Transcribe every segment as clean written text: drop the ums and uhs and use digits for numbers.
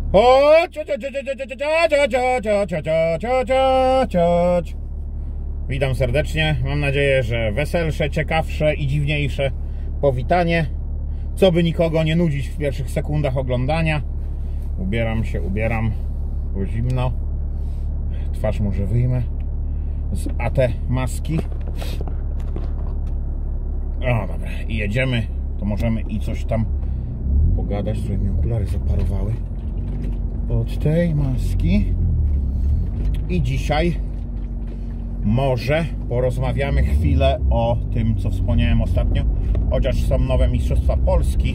Witam serdecznie. Mam nadzieję, że weselsze, ciekawsze i dziwniejsze powitanie, co by nikogo nie nudzić w pierwszych sekundach oglądania. Ubieram, bo zimno. Twarz może wyjmę z AT maski. O, dobra, i jedziemy. To możemy i coś tam pogadać. Sobie mi okulary zaparowały od tej maski. I dzisiaj może porozmawiamy chwilę o tym, co wspomniałem ostatnio. Chociaż są nowe Mistrzostwa Polski,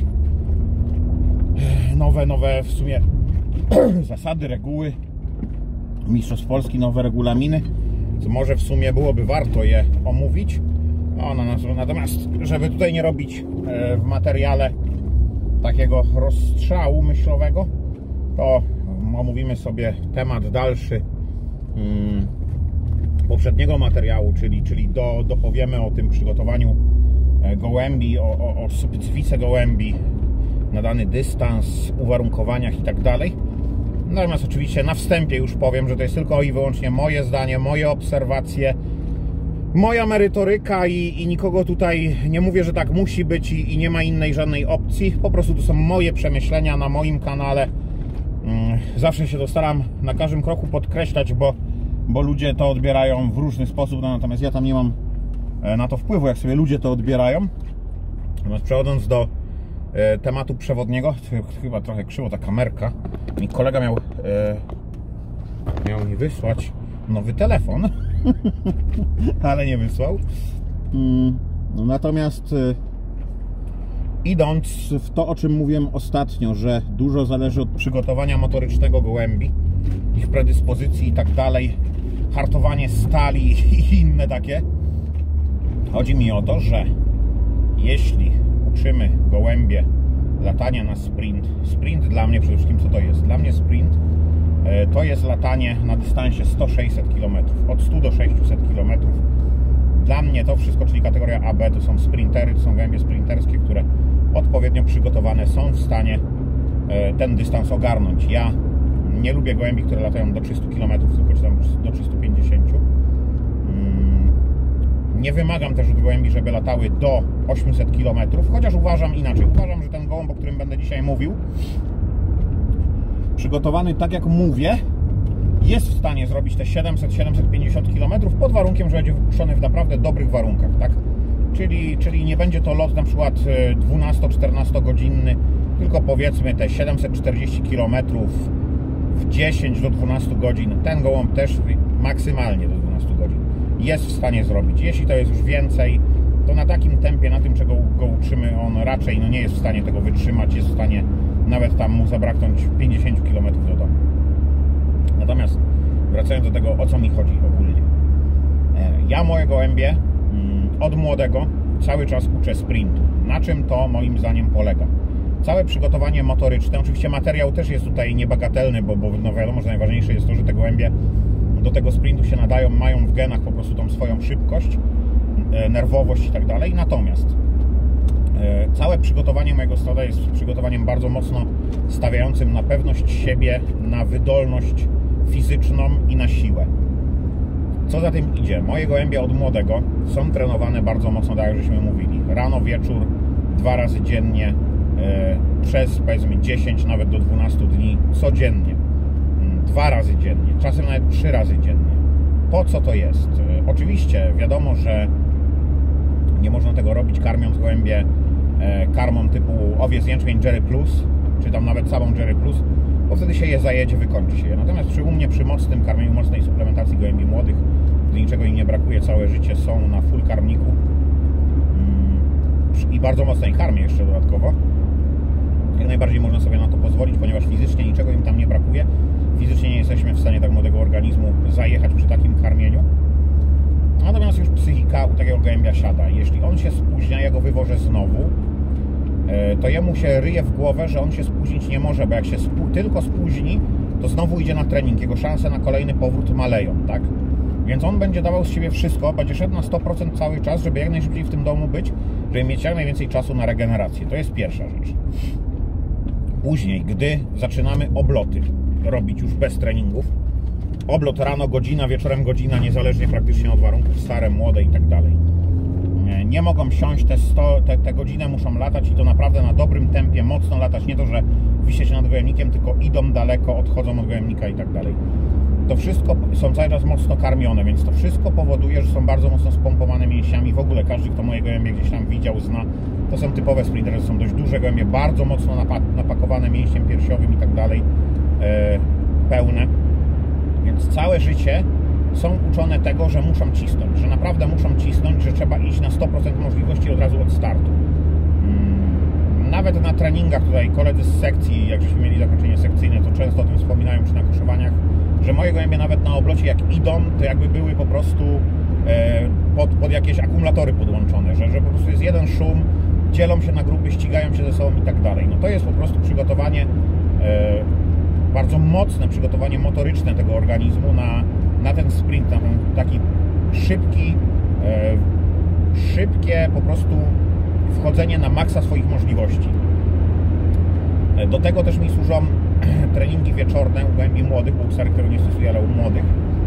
nowe w sumie zasady, reguły Mistrzostw Polski, nowe regulaminy, co może w sumie byłoby warto je omówić. Natomiast, żeby tutaj nie robić w materiale takiego rozstrzału myślowego, to omówimy sobie temat dalszy poprzedniego materiału, czyli dopowiemy o tym przygotowaniu gołębi, o specyfice gołębi na dany dystans, uwarunkowaniach i tak dalej. Natomiast oczywiście na wstępie już powiem, że to jest tylko i wyłącznie moje zdanie, moje obserwacje, moja merytoryka i nikogo tutaj nie mówię, że tak musi być i nie ma innej żadnej opcji. Po prostu to są moje przemyślenia na moim kanale. Zawsze się to staram na każdym kroku podkreślać, bo ludzie to odbierają w różny sposób, natomiast ja tam nie mam na to wpływu, jak sobie ludzie to odbierają. Natomiast przechodząc do tematu przewodniego, chyba trochę krzywo ta kamerka, mi kolega miał mi wysłać nowy telefon, ale nie wysłał. Natomiast idąc w to, o czym mówiłem ostatnio, że dużo zależy od przygotowania motorycznego gołębi, ich predyspozycji i tak dalej, hartowanie stali i inne takie. Chodzi mi o to, że jeśli uczymy gołębie latania na sprint dla mnie przede wszystkim co to jest? Dla mnie sprint to jest latanie na dystansie 100-600 km, od 100 do 600 km. Dla mnie to wszystko, czyli kategoria AB, to są sprintery, to są gołębie sprinterskie, które odpowiednio przygotowane są w stanie ten dystans ogarnąć. Ja nie lubię gołębi, które latają do 300 km, tylko czytam do 350. Nie wymagam też od gołębi, żeby latały do 800 km, chociaż uważam inaczej. Uważam, że ten gołąb, o którym będę dzisiaj mówił, przygotowany tak jak mówię, jest w stanie zrobić te 700-750 km pod warunkiem, że będzie wypuszczony w naprawdę dobrych warunkach, tak? Czyli nie będzie to lot na przykład 12-14 godzinny, tylko powiedzmy te 740 km w 10 do 12 godzin. Ten gołąb też maksymalnie do 12 godzin jest w stanie zrobić. Jeśli to jest już więcej, to na takim tempie, na tym czego go uczymy, on raczej nie jest w stanie tego wytrzymać, jest w stanie nawet tam mu zabraknąć 50 km do domu. Natomiast wracając do tego, o co mi chodzi ogólnie. Ja moje gołębie od młodego cały czas uczę sprintu. Na czym to moim zdaniem polega? Całe przygotowanie motoryczne, oczywiście materiał też jest tutaj niebagatelny, bo wiadomo, że najważniejsze jest to, że te gołębie do tego sprintu się nadają, mają w genach po prostu tą swoją szybkość, nerwowość i tak dalej. Natomiast całe przygotowanie mojego stada jest przygotowaniem bardzo mocno stawiającym na pewność siebie, na wydolność fizyczną i na siłę. Co za tym idzie? Moje gołębie od młodego są trenowane bardzo mocno, tak jak żeśmy mówili. Rano, wieczór, 2 razy dziennie, przez powiedzmy 10 nawet do 12 dni codziennie. 2 razy dziennie, czasem nawet 3 razy dziennie. Po co to jest? Oczywiście wiadomo, że nie można tego robić karmiąc gołębie karmą typu owiec jęczmień Jerry Plus, czy tam nawet samą Jerry Plus, bo wtedy się je zajedzie, wykończy się je. Natomiast u mnie przy mocnym karmieniu, mocnej suplementacji gołębi młodych, gdy niczego im nie brakuje, całe życie są na full karmniku i bardzo mocnej karmie jeszcze dodatkowo, jak najbardziej można sobie na to pozwolić, ponieważ fizycznie niczego im tam nie brakuje. Fizycznie nie jesteśmy w stanie tak młodego organizmu zajechać przy takim karmieniu. Natomiast już psychika u takiego gołębia siada. Jeśli on się spóźnia, ja go wywożę znowu, to jemu się ryje w głowę, że on się spóźnić nie może, bo jak się tylko spóźni, to znowu idzie na trening. Jego szanse na kolejny powrót maleją, tak? Więc on będzie dawał z siebie wszystko, będzie szedł na 100% cały czas, żeby jak najszybciej w tym domu być, żeby mieć jak najwięcej czasu na regenerację. To jest pierwsza rzecz. Później, gdy zaczynamy obloty robić już bez treningów, oblot rano godzina, wieczorem godzina, niezależnie praktycznie od warunków, stare, młode i tak dalej. Nie mogą siąść te godzinę, muszą latać i to naprawdę na dobrym tempie, mocno latać, nie to, że wisieć nad gojemnikiem, tylko idą daleko, odchodzą od gojemnika i tak dalej. To wszystko są cały czas mocno karmione, więc to wszystko powoduje, że są bardzo mocno spompowane mięśniami. W ogóle każdy, kto moje gołębie gdzieś tam widział, zna. To są typowe sprintery, są dość duże gołębie, bardzo mocno napakowane mięśniem piersiowym i tak dalej, pełne. Więc całe życie są uczone tego, że muszą cisnąć, że naprawdę muszą cisnąć, że trzeba iść na 100% możliwości od razu od startu. Nawet na treningach tutaj koledzy z sekcji, jak żeśmy mieli zakończenie sekcyjne, to często o tym wspominają, czy na koszowaniach, że moje gołębie nawet na oblocie jak idą, to jakby były po prostu pod jakieś akumulatory podłączone, że po prostu jest jeden szum, dzielą się na grupy, ścigają się ze sobą i tak dalej. No to jest po prostu przygotowanie, bardzo mocne przygotowanie motoryczne tego organizmu na ten sprint, na ten taki szybkie po prostu wchodzenie na maksa swoich możliwości. Do tego też mi służą treningi wieczorne u gołębi młodych, bo u starych tego nie stosuję, ale u młodych,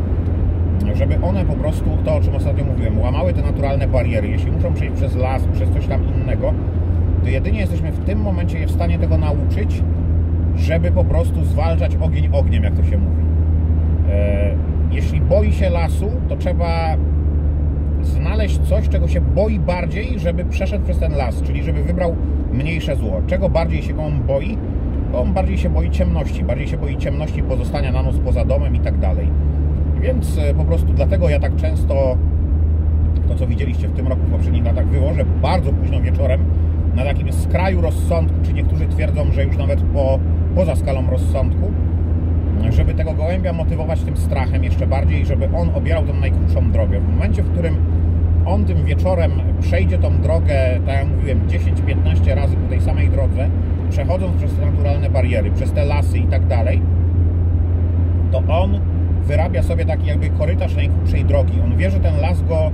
żeby one po prostu, to o czym ostatnio mówiłem, łamały te naturalne bariery. Jeśli muszą przejść przez las, przez coś tam innego, to jedynie jesteśmy w tym momencie w stanie tego nauczyć, żeby po prostu zwalczać ogień ogniem, jak to się mówi. Jeśli boi się lasu, to trzeba znaleźć coś, czego się boi bardziej, żeby przeszedł przez ten las, czyli żeby wybrał mniejsze zło. Czego bardziej się on boi? On bardziej się boi ciemności, pozostania na noc poza domem i tak dalej. Więc po prostu dlatego ja tak często, to co widzieliście w tym roku, w poprzednich latach, wyłożę bardzo późno wieczorem, na takim skraju rozsądku, czy niektórzy twierdzą, że już nawet poza skalą rozsądku, żeby tego gołębia motywować tym strachem jeszcze bardziej, żeby on obierał tą najkrótszą drogę. W momencie, w którym on tym wieczorem przejdzie tą drogę, tak jak mówiłem, 10-15 razy po tej samej drodze, przechodząc przez te naturalne bariery, przez te lasy i tak dalej, to on wyrabia sobie taki jakby korytarz najkrótszej drogi. On wie, że ten las go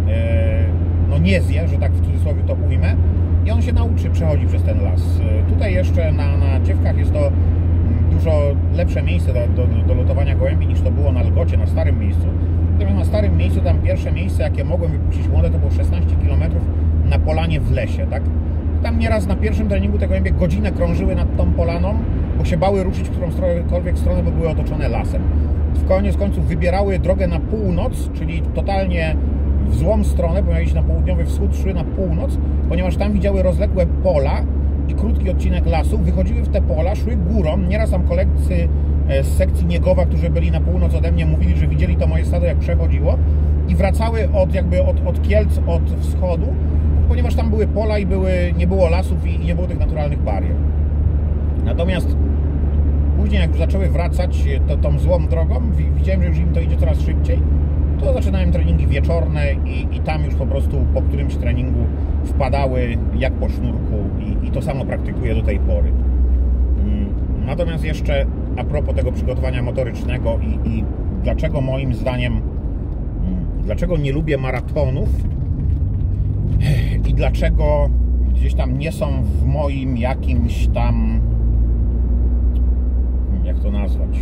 nie zje, że tak w cudzysłowie to ujmę, i on się nauczy przechodzić przez ten las. Tutaj jeszcze na Dziewkach jest to dużo lepsze miejsce do lotowania gołębi niż to było na Lgocie, na starym miejscu. Natomiast na starym miejscu, tam pierwsze miejsce, jakie mogłem wypuścić młode, to było 16 km na polanie w lesie, tak? Tam nieraz na pierwszym treningu te gołębie godzinę krążyły nad tą polaną, bo się bały ruszyć w którąkolwiek stronę, bo były otoczone lasem. W koniec końców wybierały drogę na północ, czyli totalnie w złą stronę, bo miały iść na południowy wschód, szły na północ, ponieważ tam widziały rozległe pola i krótki odcinek lasu, wychodziły w te pola, szły górą. Nieraz tam koledzy z sekcji Niegowa, którzy byli na północ ode mnie, mówili, że widzieli to moje stado, jak przechodziło, i wracały od Kielc, od wschodu, ponieważ tam były pola i nie było lasów i nie było tych naturalnych barier. Natomiast później, jak już zaczęły wracać tą złą drogą, widziałem, że już im to idzie coraz szybciej, to zaczynałem treningi wieczorne i tam już po prostu po którymś treningu wpadały jak po sznurku i to samo praktykuję do tej pory. Natomiast jeszcze a propos tego przygotowania motorycznego i dlaczego moim zdaniem, dlaczego nie lubię maratonów i dlaczego gdzieś tam nie są w moim jakimś tam, jak to nazwać,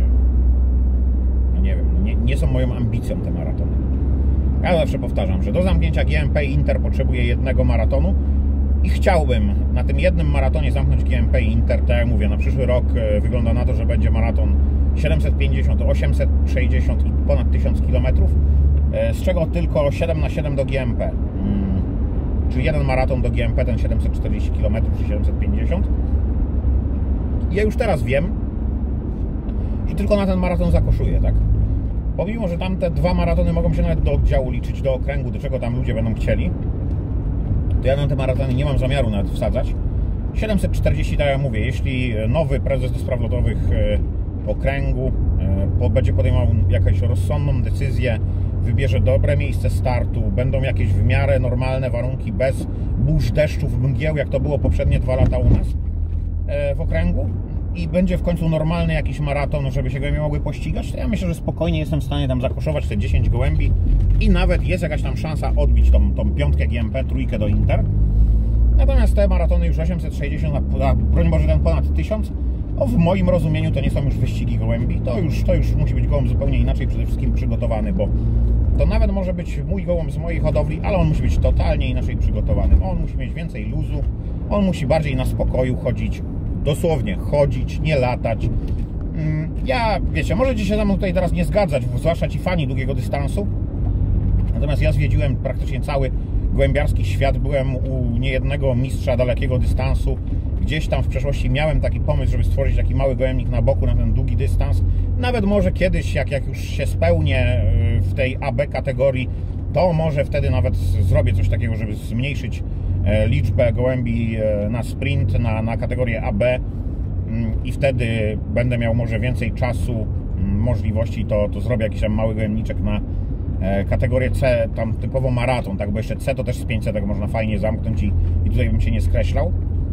no nie wiem, nie są moją ambicją te maratony. Ja zawsze powtarzam, że do zamknięcia GMP Inter potrzebuję jednego maratonu i chciałbym na tym jednym maratonie zamknąć GMP Inter. Tak jak mówię, na przyszły rok wygląda na to, że będzie maraton 750, 860 i ponad 1000 km, z czego tylko 7x7 do GMP. Czyli jeden maraton do GMP, ten 740 km czy 750. I ja już teraz wiem, że tylko na ten maraton zakoszuję, tak? Pomimo, że tamte dwa maratony mogą się nawet do oddziału liczyć, do okręgu, do czego tam ludzie będą chcieli, to ja na te maratony nie mam zamiaru nawet wsadzać. 740, tak jak mówię, jeśli nowy prezes do spraw lotowych okręgu będzie podejmował jakąś rozsądną decyzję, wybierze dobre miejsce startu, będą jakieś w miarę normalne warunki, bez burz, deszczów, mgieł, jak to było poprzednie 2 lata u nas w okręgu, i będzie w końcu normalny jakiś maraton, żeby się gołębie mogły pościgać, to ja myślę, że spokojnie jestem w stanie tam zakoszować te 10 gołębi i nawet jest jakaś tam szansa odbić tą piątkę GMP, trójkę do Inter. Natomiast te maratony już 860, a broń Boże ten ponad 1000, w moim rozumieniu to nie są już wyścigi gołębi, to już musi być gołąb zupełnie inaczej przede wszystkim przygotowany, bo to nawet może być mój gołąb z mojej hodowli, ale on musi być totalnie inaczej przygotowany. On musi mieć więcej luzu, on musi bardziej na spokoju chodzić, dosłownie chodzić, nie latać. Ja, wiecie, możecie się ze mną tutaj teraz nie zgadzać, zwłaszcza ci fani długiego dystansu, natomiast ja zwiedziłem praktycznie cały gołębiarski świat, byłem u niejednego mistrza dalekiego dystansu. Gdzieś tam w przeszłości miałem taki pomysł, żeby stworzyć taki mały gołębnik na boku na ten długi dystans. Nawet może kiedyś, jak już się spełnię w tej AB kategorii, to może wtedy nawet zrobię coś takiego, żeby zmniejszyć liczbę gołębi na sprint, na kategorię AB i wtedy będę miał może więcej czasu, możliwości, to zrobię jakiś tam mały gołębniczek na kategorię C, tam typowo maraton, tak, bo jeszcze C to też z 500 można fajnie zamknąć i tutaj bym się nie skreślał.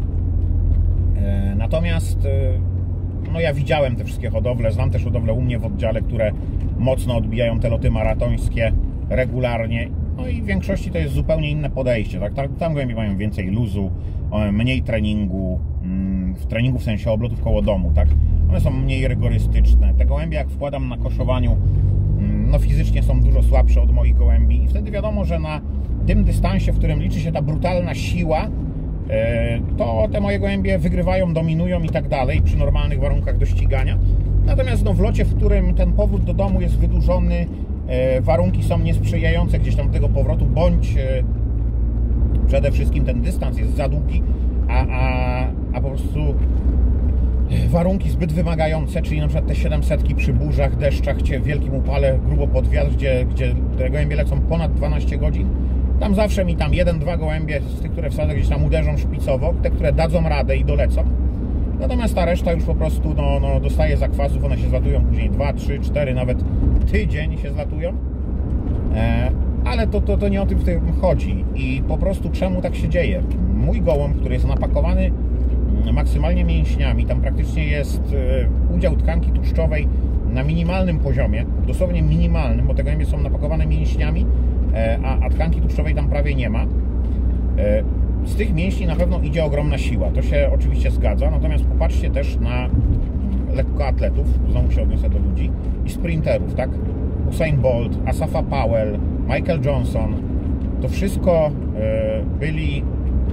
Natomiast no ja widziałem te wszystkie hodowle, znam też hodowle u mnie w oddziale, które mocno odbijają te loty maratońskie regularnie, no i w większości to jest zupełnie inne podejście, tak? Tam gołębie mają więcej luzu, mniej treningu, w sensie oblotów koło domu, tak? One są mniej rygorystyczne. Te gołębie, jak wkładam na koszowaniu, no fizycznie są dużo słabsze od moich gołębi i wtedy wiadomo, że na tym dystansie, w którym liczy się ta brutalna siła, to te moje gołębie wygrywają, dominują i tak dalej przy normalnych warunkach do ścigania. Natomiast no, w locie, w którym ten powrót do domu jest wydłużony, warunki są niesprzyjające gdzieś tam do tego powrotu, bądź przede wszystkim ten dystans jest za długi, a po prostu warunki zbyt wymagające, czyli na przykład te 700 przy burzach, deszczach, w wielkim upale, grubo pod wiatr, gdzie te gołębie lecą ponad 12 godzin. Tam zawsze mi tam 1-2 gołębie z tych, które wsadzę, gdzieś tam uderzą szpicowo, te, które dadzą radę i dolecą. Natomiast ta reszta już po prostu dostaje zakwasów, one się zlatują później 2, 3, 4, nawet tydzień się zlatują. Ale to nie o tym w tym chodzi. I po prostu czemu tak się dzieje? Mój gołąb, który jest napakowany maksymalnie mięśniami, tam praktycznie jest udział tkanki tłuszczowej na minimalnym poziomie, dosłownie minimalnym, bo te gołębie są napakowane mięśniami, a tkanki tłuszczowej tam prawie nie ma. Z tych mięśni na pewno idzie ogromna siła, to się oczywiście zgadza, natomiast popatrzcie też na lekkoatletów, znowu się odniosę do ludzi, i sprinterów, tak? Usain Bolt, Asafa Powell, Michael Johnson, to wszystko byli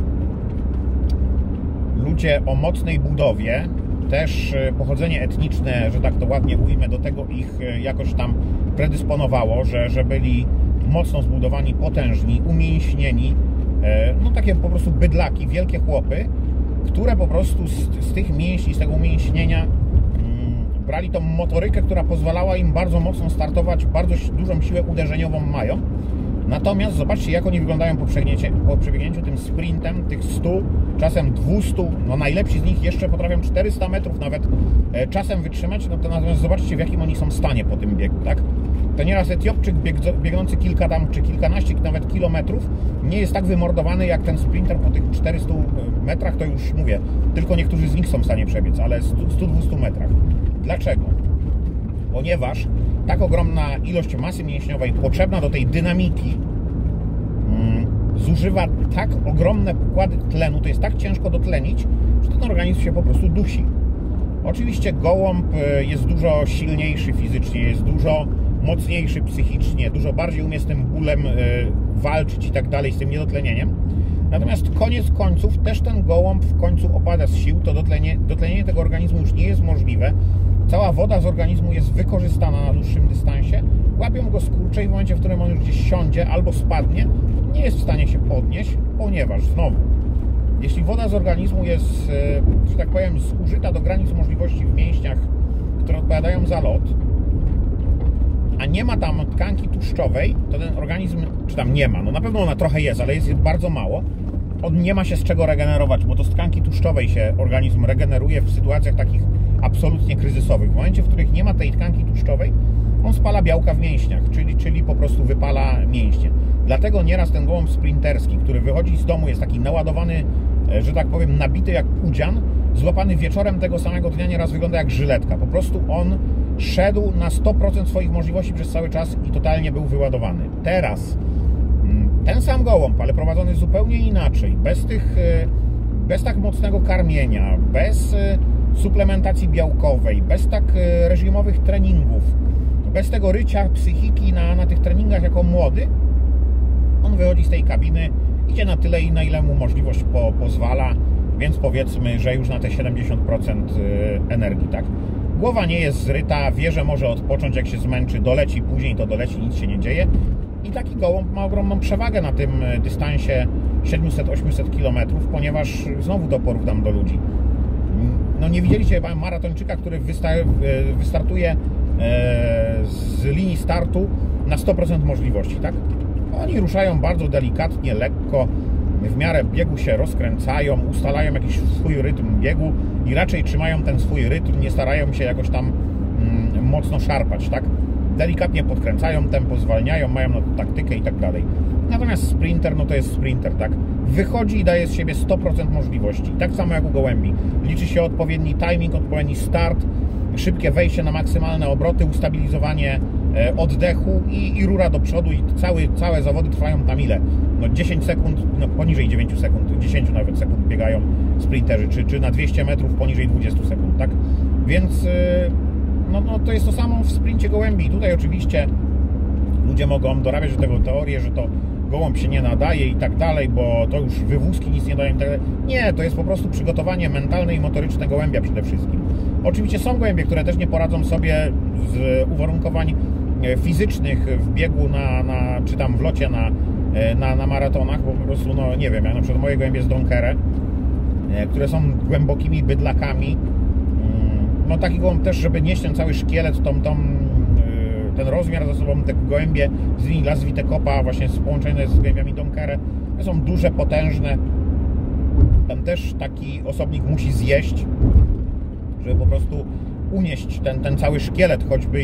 ludzie o mocnej budowie, też pochodzenie etniczne, że tak to ładnie ujmę, do tego ich jakoś tam predysponowało, że byli mocno zbudowani, potężni, umięśnieni, no takie po prostu bydlaki, wielkie chłopy, które po prostu z tych mięśni, z tego umięśnienia brali tą motorykę, która pozwalała im bardzo mocno startować, bardzo dużą siłę uderzeniową mają. Natomiast zobaczcie, jak oni wyglądają po przebiegnięciu tym sprintem, tych 100, czasem 200, no najlepsi z nich jeszcze potrafią 400 metrów nawet czasem wytrzymać, no to natomiast zobaczcie, w jakim oni są stanie po tym biegu, tak? To nieraz Etiopczyk biegnący kilka tam, czy kilkanaście nawet kilometrów nie jest tak wymordowany jak ten sprinter po tych 400 metrach, to już mówię, tylko niektórzy z nich są w stanie przebiec, ale 100-200 metrach. Dlaczego? Ponieważ tak ogromna ilość masy mięśniowej potrzebna do tej dynamiki zużywa tak ogromne pokłady tlenu, to jest tak ciężko dotlenić, że ten organizm się po prostu dusi. Oczywiście gołąb jest dużo silniejszy fizycznie, jest dużo mocniejszy psychicznie, dużo bardziej umie z tym bólem walczyć i tak dalej, z tym niedotlenieniem. Natomiast koniec końców też ten gołąb w końcu opada z sił, to dotlenienie tego organizmu już nie jest możliwe. Cała woda z organizmu jest wykorzystana na dłuższym dystansie, łapią go skurcze i w momencie, w którym on już gdzieś siądzie albo spadnie, nie jest w stanie się podnieść, ponieważ znowu, jeśli woda z organizmu jest, że tak powiem, zużyta do granic możliwości w mięśniach, które odpowiadają za lot, a nie ma tam tkanki tłuszczowej, to ten organizm, czy tam nie ma, no na pewno ona trochę jest, ale jest bardzo mało, on nie ma się z czego regenerować, bo to z tkanki tłuszczowej się organizm regeneruje w sytuacjach takich absolutnie kryzysowych. W momencie, w których nie ma tej tkanki tłuszczowej, on spala białka w mięśniach, czyli po prostu wypala mięśnie. Dlatego nieraz ten gołąb sprinterski, który wychodzi z domu, jest taki naładowany, że tak powiem, nabity jak pudzian, złapany wieczorem tego samego dnia nieraz wygląda jak żyletka. Po prostu on szedł na 100% swoich możliwości przez cały czas i totalnie był wyładowany. Teraz ten sam gołąb, ale prowadzony zupełnie inaczej, bez tak mocnego karmienia, bez suplementacji białkowej, bez tak reżimowych treningów, bez tego rycia psychiki na tych treningach jako młody, on wychodzi z tej kabiny, idzie na tyle, na ile mu możliwość pozwala, więc powiedzmy, że już na te 70% energii, tak? Głowa nie jest zryta, wie, że może odpocząć, jak się zmęczy, doleci później, to doleci, nic się nie dzieje. I taki gołąb ma ogromną przewagę na tym dystansie 700-800 km, ponieważ znowu do porównam do ludzi. No nie widzieliście chyba maratończyka, który wystartuje z linii startu na 100% możliwości, tak? Oni ruszają bardzo delikatnie, lekko, w miarę biegu się rozkręcają, ustalają jakiś swój rytm biegu i raczej trzymają ten swój rytm, nie starają się jakoś tam mocno szarpać, tak? Delikatnie podkręcają tempo, zwalniają, mają na to taktykę i tak dalej. Natomiast sprinter, no to jest sprinter, tak? Wychodzi i daje z siebie 100% możliwości. Tak samo jak u gołębi. Liczy się odpowiedni timing, odpowiedni start, szybkie wejście na maksymalne obroty, ustabilizowanie oddechu i rura do przodu i całe zawody trwają tam ile? No 10 sekund, no poniżej 9 sekund, 10 nawet sekund biegają sprinterzy, czy na 200 metrów poniżej 20 sekund, tak? Więc no to jest to samo w sprincie gołębi. I tutaj oczywiście ludzie mogą dorabiać do tego teorię, że to gołąb się nie nadaje i tak dalej, bo to już wywózki nic nie dają i tak dalej. Nie, to jest po prostu przygotowanie mentalne i motoryczne gołębia przede wszystkim. Oczywiście są gołębie, które też nie poradzą sobie z uwarunkowań fizycznych w biegu czy tam w locie na maratonach, bo po prostu, no nie wiem, ja na przykład moje gołębie z Donkere, które są głębokimi bydlakami, no taki gołąb też, żeby nieść ten cały szkielet, ten rozmiar za sobą, te gołębie z linii Las Vitecopa, właśnie połączone z gołębiami Donkere, są duże, potężne. Tam też taki osobnik musi zjeść, żeby po prostu unieść ten cały szkielet choćby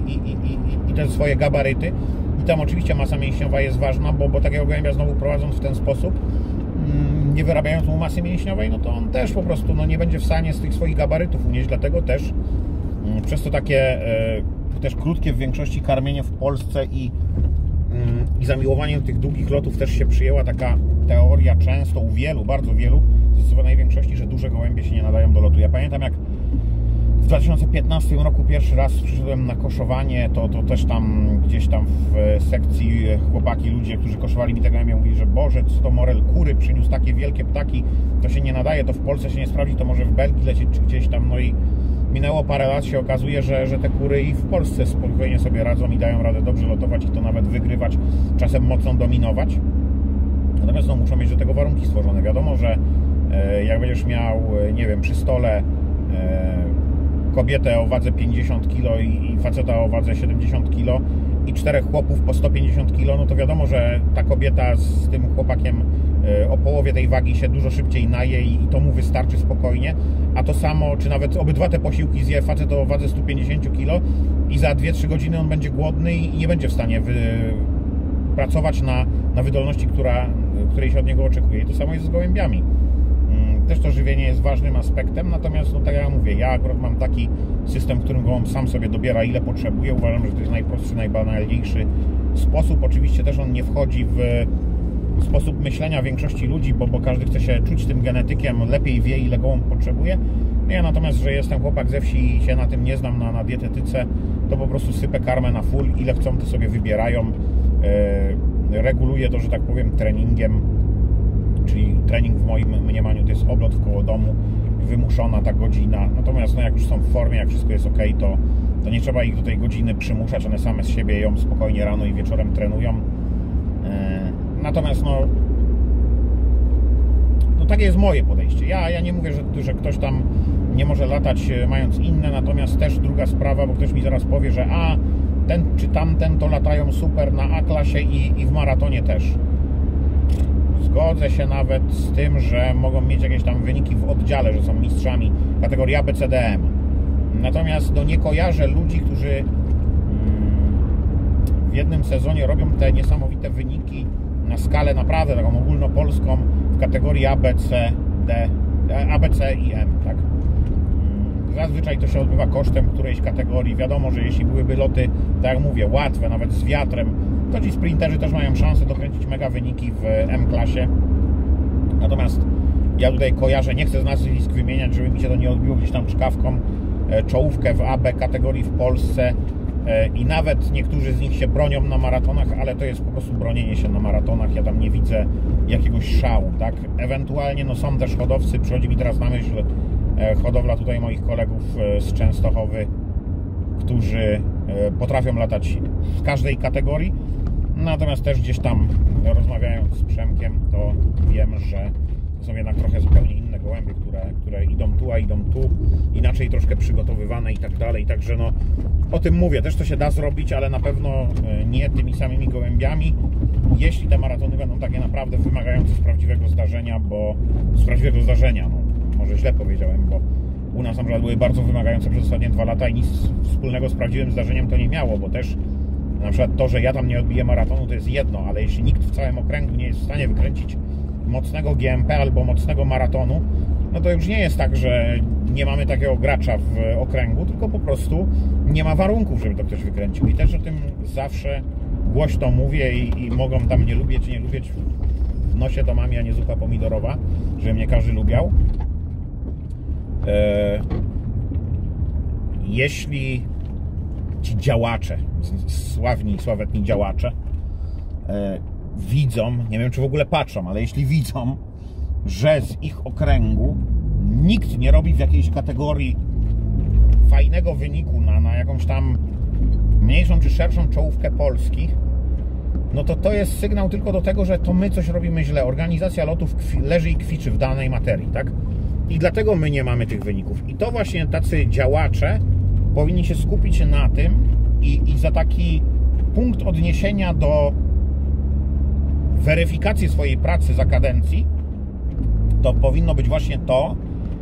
i te swoje gabaryty. I tam oczywiście masa mięśniowa jest ważna, bo takiego gołębia znowu prowadząc w ten sposób, nie wyrabiając mu masy mięśniowej, no to on też po prostu nie będzie w stanie z tych swoich gabarytów unieść, dlatego też przez to takie też krótkie w większości karmienie w Polsce i zamiłowanie do tych długich lotów też się przyjęła taka teoria często u wielu, bardzo wielu, w zdecydowanej większości, że duże gołębie się nie nadają do lotu. Ja pamiętam, jak w 2015 roku pierwszy raz przyszedłem na koszowanie, to też tam gdzieś tam w sekcji chłopaki, ludzie, którzy koszowali mi te gołębie, mówili, że Boże, co to Morel kury przyniósł, takie wielkie ptaki, to się nie nadaje, to w Polsce się nie sprawdzi, to może w Belgii lecieć czy gdzieś tam. No i minęło parę lat, się okazuje, że te kury i w Polsce spokojnie sobie radzą i dają radę dobrze lotować i to nawet wygrywać, czasem mocno dominować. Natomiast no, muszą mieć do tego warunki stworzone. Wiadomo, że jak będziesz miał, nie wiem, przy stole kobietę o wadze 50 kg i faceta o wadze 70 kg i 4 chłopów po 150 kg, no to wiadomo, że ta kobieta z tym chłopakiem o połowie tej wagi się dużo szybciej naje i to mu wystarczy spokojnie, a to samo, czy nawet obydwa te posiłki zje facet o wadze 150 kg i za 2-3 godziny on będzie głodny i nie będzie w stanie pracować na wydolności, której się od niego oczekuje. I to samo jest z gołębiami. Też to żywienie jest ważnym aspektem, natomiast no tak jak ja mówię, ja akurat mam taki system, w którym gołąb sam sobie dobiera, ile potrzebuje. Uważam, że to jest najprostszy, najbanalniejszy sposób. Oczywiście też on nie wchodzi w sposób myślenia większości ludzi, bo każdy chce się czuć tym genetykiem, lepiej wie, ile gołąb potrzebuje. Ja natomiast, że jestem chłopak ze wsi i się na tym nie znam, na dietetyce, to po prostu sypę karmę na full, ile chcą, to sobie wybierają. Reguluję to, że tak powiem, treningiem, czyli trening w moim mniemaniu to jest oblot wkoło domu, wymuszona ta godzina. Natomiast no, jak już są w formie, jak wszystko jest ok, to nie trzeba ich do tej godziny przymuszać, one same z siebie ją spokojnie rano i wieczorem trenują. Natomiast no takie jest moje podejście. Ja nie mówię, że ktoś tam nie może latać mając inne, natomiast też druga sprawa, bo ktoś mi zaraz powie, że ten czy tamten to latają super na A-klasie i w maratonie też. Zgodzę się nawet z tym, że mogą mieć jakieś tam wyniki w oddziale, że są mistrzami kategorii ABCDM. Natomiast no, nie kojarzę ludzi, którzy w jednym sezonie robią te niesamowite wyniki na skalę naprawdę taką ogólnopolską w kategorii ABC i M, tak? Zazwyczaj to się odbywa kosztem którejś kategorii. Wiadomo, że jeśli byłyby loty, tak jak mówię, łatwe, nawet z wiatrem, to ci sprinterzy też mają szansę dokręcić mega wyniki w M-klasie. Natomiast ja tutaj kojarzę, nie chcę z nazwisk wymieniać, żeby mi się to nie odbiło gdzieś tam czkawką, czołówkę w AB kategorii w Polsce i nawet niektórzy z nich się bronią na maratonach, ale to jest po prostu bronienie się na maratonach. Ja tam nie widzę jakiegoś szału, tak? Ewentualnie no są też hodowcy, przychodzi mi teraz na myśl hodowla tutaj moich kolegów z Częstochowy, którzy potrafią latać w każdej kategorii. Natomiast też gdzieś tam rozmawiając z Przemkiem, to wiem, że to są jednak trochę zupełnie inne gołębie, które idą tu, a idą tu, inaczej troszkę przygotowywane i tak dalej. Także no, o tym mówię, też to się da zrobić, ale na pewno nie tymi samymi gołębiami, jeśli te maratony będą takie naprawdę wymagające z prawdziwego zdarzenia, no, może źle powiedziałem, bo u nas na przykład były bardzo wymagające przez ostatnie 2 lata i nic wspólnego z prawdziwym zdarzeniem to nie miało, bo też na przykład to, że ja tam nie odbiję maratonu, to jest jedno, ale jeśli nikt w całym okręgu nie jest w stanie wykręcić mocnego GMP albo mocnego maratonu, no to już nie jest tak, że nie mamy takiego gracza w okręgu, tylko po prostu nie ma warunków, żeby to ktoś wykręcił. I też o tym zawsze głośno mówię i mogą tam nie lubić, nie lubić. W nosie to mam ja nie zupa pomidorowa, żeby mnie każdy lubiał. Jeśli ci działacze, sławetni działacze widzą, nie wiem czy w ogóle patrzą, ale jeśli widzą, że z ich okręgu nikt nie robi w jakiejś kategorii fajnego wyniku na jakąś tam mniejszą czy szerszą czołówkę Polski, no to jest sygnał tylko do tego, że to my coś robimy źle. Organizacja lotów leży i kwiczy w danej materii, tak? I dlatego my nie mamy tych wyników. I to właśnie tacy działacze powinni się skupić na tym i za taki punkt odniesienia do weryfikacji swojej pracy za kadencji, to powinno być właśnie to,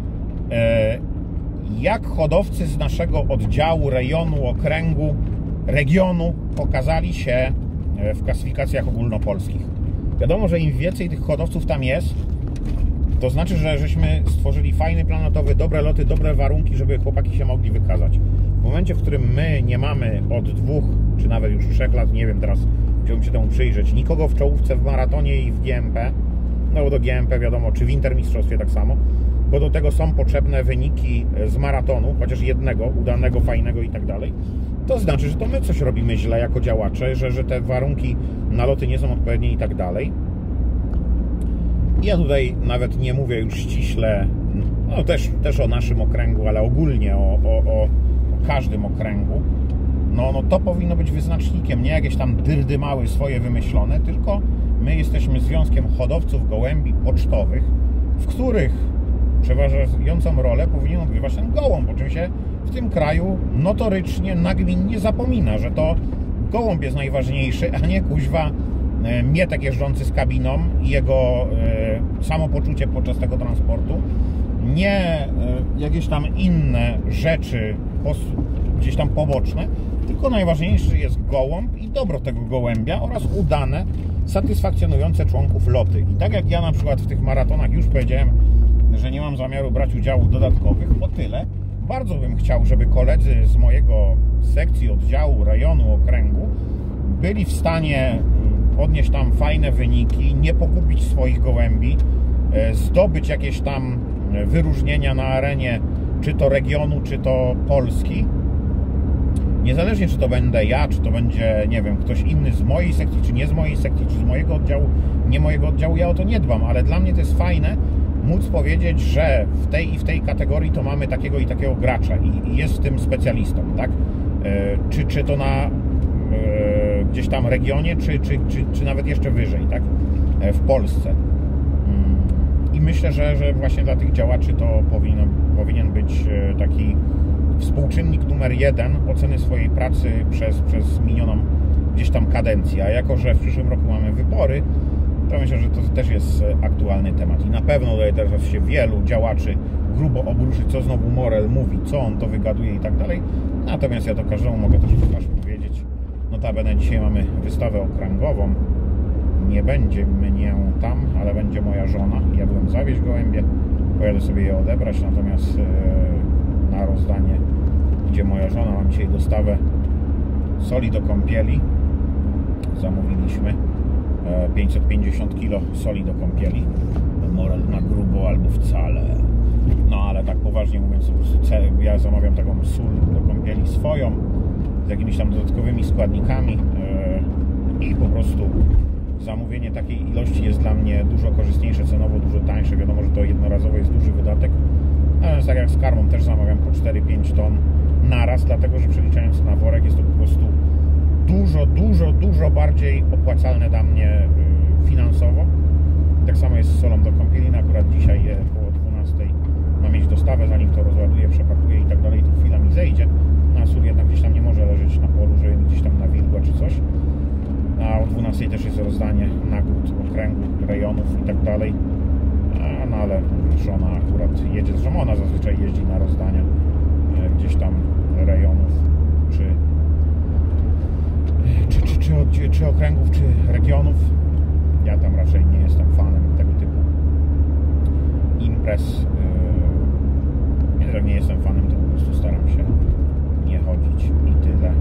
jak hodowcy z naszego oddziału, rejonu, okręgu, regionu pokazali się w klasyfikacjach ogólnopolskich. Wiadomo, że im więcej tych hodowców tam jest, to znaczy, że żeśmy stworzyli fajny plan lotowy, dobre loty, dobre warunki, żeby chłopaki się mogli wykazać. W momencie, w którym my nie mamy od 2 czy nawet już 3 lat, nie wiem, teraz chciałbym się temu przyjrzeć, nikogo w czołówce w maratonie i w GMP, no bo do GMP wiadomo, czy w intermistrzostwie tak samo, bo do tego są potrzebne wyniki z maratonu, chociaż jednego, udanego, fajnego i tak dalej, to znaczy, że to my coś robimy źle jako działacze, że te warunki na loty nie są odpowiednie i tak dalej. Ja tutaj nawet nie mówię już ściśle, no też o naszym okręgu, ale ogólnie o każdym okręgu. No to powinno być wyznacznikiem, nie jakieś tam dyrdymały swoje wymyślone, tylko my jesteśmy związkiem hodowców gołębi pocztowych, w których przeważającą rolę powinien odgrywać ten gołąb, o czym się w tym kraju notorycznie, nagminnie zapomina, że to gołąb jest najważniejszy, a nie kuźwa mietek jeżdżący z kabiną i jego samopoczucie podczas tego transportu, nie jakieś tam inne rzeczy gdzieś tam poboczne, tylko najważniejszy jest gołąb i dobro tego gołębia oraz udane, satysfakcjonujące członków loty. I tak jak ja na przykład w tych maratonach już powiedziałem, że nie mam zamiaru brać udziału dodatkowych, o tyle bardzo bym chciał, żeby koledzy z mojego sekcji, oddziału, rejonu, okręgu byli w stanie odnieść tam fajne wyniki, nie pogubić swoich gołębi, zdobyć jakieś tam wyróżnienia na arenie, czy to regionu, czy to Polski. Niezależnie, czy to będę ja, czy to będzie, nie wiem, ktoś inny z mojej sekcji, czy nie z mojej sekcji, czy z mojego oddziału, nie mojego oddziału, ja o to nie dbam, ale dla mnie to jest fajne móc powiedzieć, że w tej i w tej kategorii to mamy takiego i takiego gracza i jest w tym specjalistą, tak? Czy to na gdzieś tam regionie, czy nawet jeszcze wyżej, tak? W Polsce. I myślę, że właśnie dla tych działaczy to powinien być taki współczynnik numer 1 oceny swojej pracy przez minioną gdzieś tam kadencję. A jako, że w przyszłym roku mamy wybory, to myślę, że to też jest aktualny temat. I na pewno tutaj teraz się wielu działaczy grubo obruszy, co znowu Morel mówi, co on to wygaduje i tak dalej. Natomiast ja to każdemu mogę też powiedzieć. Notabene dzisiaj mamy wystawę okręgową. Nie będzie mnie tam, ale będzie moja żona. Ja byłem zawieźć gołębie, pojadę sobie je odebrać, natomiast na rozdanie idzie moja żona. Mam dzisiaj dostawę soli do kąpieli zamówiliśmy 550 kg soli do kąpieli. Morel na grubo albo wcale. No ale tak poważnie mówiąc, po prostu ja zamawiam taką sól do kąpieli swoją, z jakimiś tam dodatkowymi składnikami i po prostu zamówienie takiej ilości jest dla mnie dużo korzystniejsze cenowo, dużo tańsze. Wiadomo, że to jednorazowo jest duży wydatek, natomiast tak jak z karmą też zamawiam po 4-5 ton naraz, dlatego że przeliczając na worek jest to po prostu dużo bardziej opłacalne dla mnie finansowo. Tak samo jest z solą do kąpieli. No akurat dzisiaj około 12 ma mieć dostawę, zanim to rozładuje, przepakuje i tak dalej, to chwila mi zejdzie. A sól jednak gdzieś tam nie może leżeć na polu, żeby mi gdzieś tam nawilgła czy coś. A o 12 też jest rozdanie nagród okręgu, rejonów i tak dalej. No ale żona akurat jedzie, zresztą ona zazwyczaj jeździ na rozdania gdzieś tam rejonów czy okręgów, czy regionów. Ja tam raczej nie jestem fanem tego typu imprez. Nie jestem fanem, to po prostu staram się nie chodzić i tyle.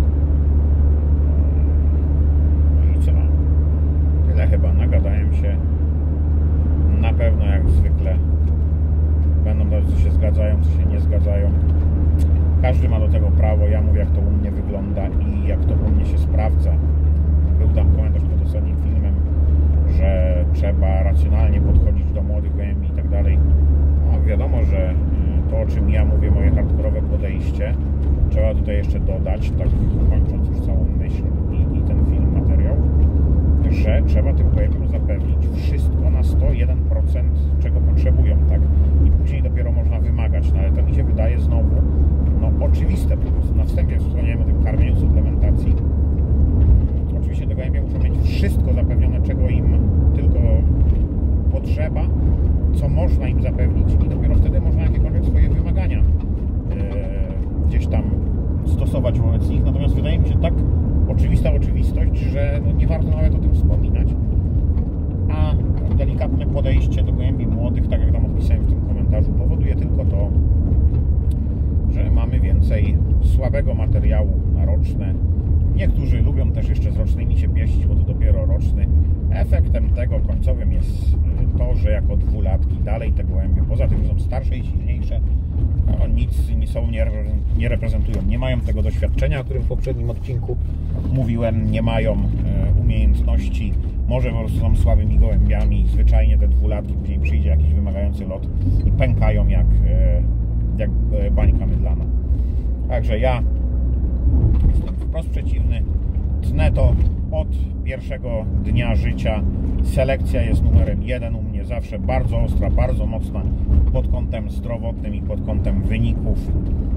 I co? Tyle chyba. Nagadałem się. Na pewno jak zwykle będą tacy, co się zgadzają, co się nie zgadzają. Każdy ma do tego prawo. Ja mówię, jak to u mnie wygląda i jak to u mnie się sprawdza. Był tam komentarz pod ostatnim filmem, że trzeba racjonalnie podchodzić do młodych gołębi i tak dalej. No, wiadomo, że to, o czym ja mówię, moje hardkorowe podejście, trzeba tutaj jeszcze dodać, tak kończąc już całą myśl i ten film, materiał, że trzeba tym gołębiom zapewnić wszystko na 101%, czego potrzebują, tak? I później dopiero można wymagać, no ale to mi się wydaje znowu, no oczywiste po prostu. Na wstępie wspomniałem o tym karmieniu, suplementacji. Oczywiście te gołębie muszą mieć wszystko zapewnione, czego im tylko potrzeba, co można im zapewnić i dopiero wtedy można jakiekolwiek swoje wymagania gdzieś tam stosować wobec nich. Natomiast wydaje mi się tak oczywista oczywistość, że no nie warto nawet o tym wspominać. A delikatne podejście do gołębi młodych, tak jak tam odpisałem w tym komentarzu, powoduje tylko to, że mamy więcej słabego materiału na roczne. Niektórzy lubią też jeszcze z rocznymi się pieścić, bo to dopiero roczny. Efektem tego końcowym jest to, że jako dwulatki dalej te gołębie, poza tym, że są starsze i silniejsze, no, nic sobą nie reprezentują. Nie mają tego doświadczenia, o którym w poprzednim odcinku mówiłem, nie mają umiejętności, może po prostu są słabymi gołębiami. Zwyczajnie te dwulatki, później przyjdzie jakiś wymagający lot i pękają jak bańka mydlana. Także ja jestem wprost przeciwny. Tnę to od pierwszego dnia życia. Selekcja jest numerem 1 u mnie, zawsze bardzo ostra, bardzo mocna pod kątem zdrowotnym i pod kątem wyników.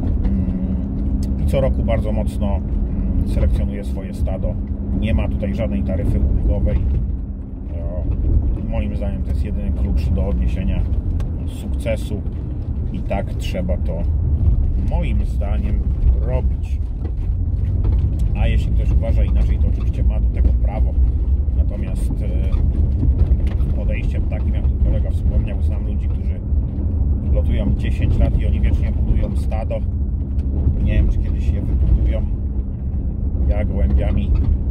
I co roku bardzo mocno selekcjonuję swoje stado. Nie ma tutaj żadnej taryfy ulgowej. Moim zdaniem to jest jedyny klucz do odniesienia sukcesu i tak trzeba to moim zdaniem robić. A jeśli ktoś uważa inaczej, to oczywiście ma do tego prawo. Natomiast podejściem takim, jak tu kolega wspomniał, znam ludzi, którzy lotują 10 lat i oni wiecznie budują stado. Nie wiem, czy kiedyś je wybudują. Ja gołębiami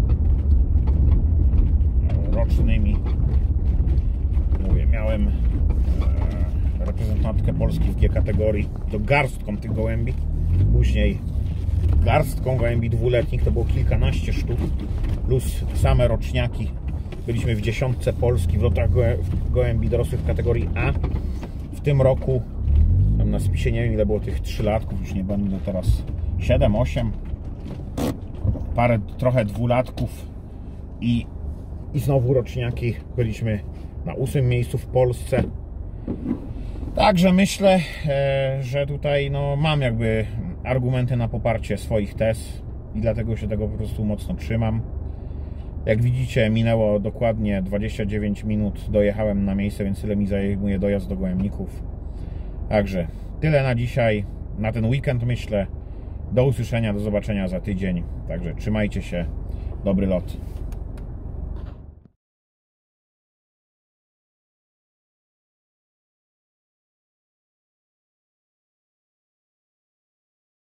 rocznymi, mówię, miałem reprezentantkę Polski w G kategorii, to garstką tych gołębi. Później garstką gołębi dwuletnich, to było kilkanaście sztuk, plus same roczniaki. Byliśmy w 10 Polski w lotach gołębi dorosłych w kategorii A. W tym roku, tam na spisie nie wiem ile było tych 3-latków, już nie będę teraz, 7, 8, parę, trochę dwulatków i znowu roczniaki. Byliśmy na 8 miejscu w Polsce. Także myślę, że tutaj no, mam jakby argumenty na poparcie swoich tez i dlatego się tego po prostu mocno trzymam. Jak widzicie, minęło dokładnie 29 minut, dojechałem na miejsce, więc tyle mi zajmuje dojazd do gołębników. Także tyle na dzisiaj, na ten weekend myślę. Do usłyszenia, do zobaczenia za tydzień. Także trzymajcie się, dobry lot.